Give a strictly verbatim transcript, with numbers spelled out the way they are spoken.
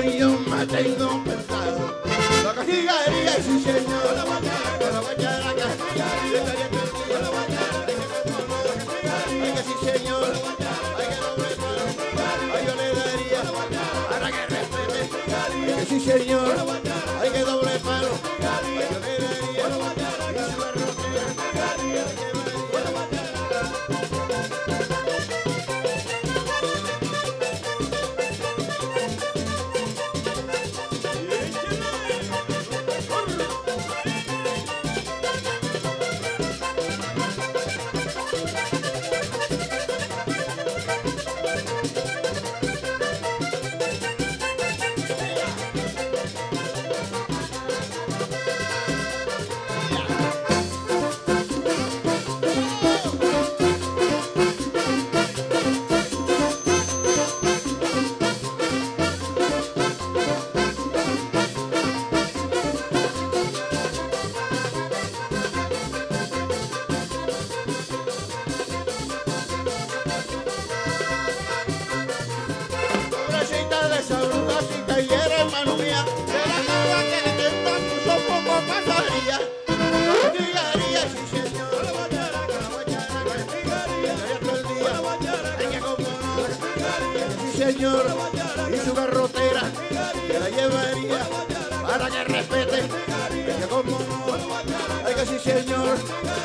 eso yo me tengo pensado. La castigaría, sí señor, la guachara castigaría. Ay que sí señor, ay que doble palo, ay yo le daría para que respete. Ay que sí señor, ay que doble palo, ay yo le daría y su barroquera, ay que señor y su garrotera que la llevaría para que respete. Ella como no, ay que sí señor.